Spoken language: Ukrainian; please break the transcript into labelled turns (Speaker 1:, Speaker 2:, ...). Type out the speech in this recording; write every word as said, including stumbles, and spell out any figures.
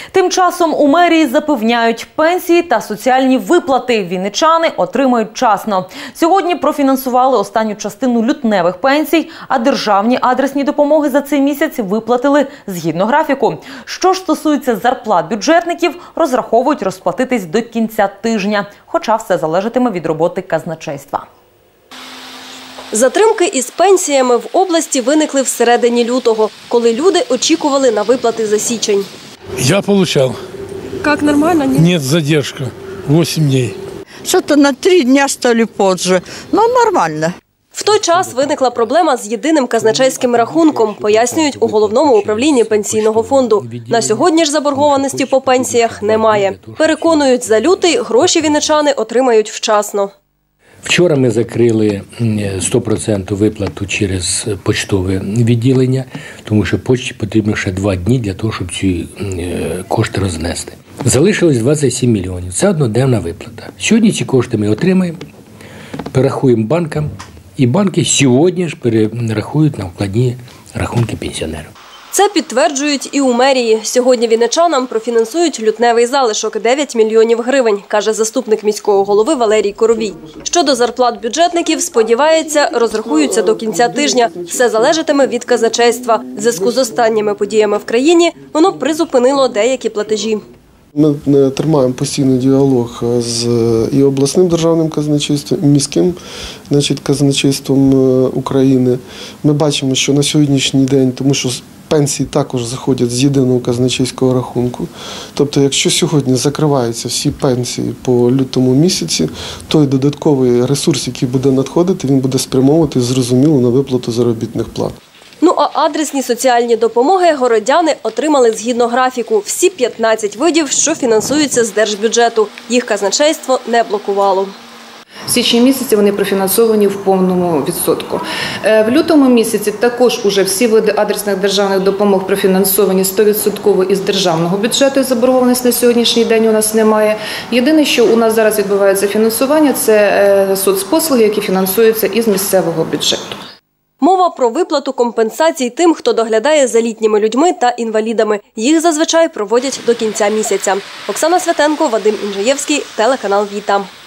Speaker 1: Тим часом у мерії запевняють, пенсії та соціальні виплати вінничани отримають вчасно. Сьогодні профінансували останню частину лютневих пенсій, а державні адресні допомоги за цей місяць виплатили згідно графіку. Що ж стосується зарплат бюджетників, розраховують розплатитись до кінця тижня, хоча все залежатиме від роботи казначейства.
Speaker 2: Затримки із пенсіями в області виникли всередині лютого, коли люди очікували на виплати за січень.
Speaker 3: Я получал.
Speaker 2: Как, нормально? Нет,
Speaker 3: Нет, задержка. восемь дней.
Speaker 4: Что-то на три дня, что ли, позже. Но нормально.
Speaker 2: В той час виникла проблема з єдиним казначейським рахунком, пояснюють у Головному управлінні Пенсійного фонду. На сьогодні ж заборгованості по пенсіях немає. Переконують, за лютий гроші вінничани отримають вчасно.
Speaker 5: Вчора ми закрили сто відсотків виплату через поштове відділення, тому що почті потрібно ще два дні для того, щоб ці кошти рознести. Залишилось двадцять сім мільйонів. Це одноденна виплата. Сьогодні ці кошти ми отримаємо, перерахуємо банкам, і банки сьогодні ж перерахують на вкладні рахунки пенсіонерів.
Speaker 2: Це підтверджують і у мерії. Сьогодні вінничанам профінансують лютневий залишок – дев'ять мільйонів гривень, каже заступник міського голови Валерій Коробій. Щодо зарплат бюджетників, сподівається, розрахуються до кінця тижня. Все залежатиме від казначейства. В зв'язку з останніми подіями в країні воно призупинило деякі платежі.
Speaker 6: Ми тримаємо постійний діалог з і обласним державним казначейством, і міським, значить, казначейством України. Ми бачимо, що на сьогоднішній день, тому що пенсії також заходять з єдиного казначейського рахунку. Тобто, якщо сьогодні закриваються всі пенсії по лютому місяці, той додатковий ресурс, який буде надходити, він буде спрямовувати, зрозуміло, на виплату заробітних плат.
Speaker 2: Ну а адресні соціальні допомоги городяни отримали згідно графіку. Всі п'ятнадцять видів, що фінансуються з держбюджету. Їх казначейство не блокувало.
Speaker 7: В січні місяці вони профінансовані в повному відсотку. В лютому місяці також уже всі види адресних державних допомог профінансовані сто відсотків із державного бюджету, і заборгованості на сьогоднішній день у нас немає. Єдине, що у нас зараз відбувається фінансування, це соцпослуги, які фінансуються із місцевого бюджету.
Speaker 2: Мова про виплату компенсацій тим, хто доглядає за літніми людьми та інвалідами. Їх зазвичай проводять до кінця місяця. Оксана Святенко, Вадим Інжиєвський, телеканал Віта.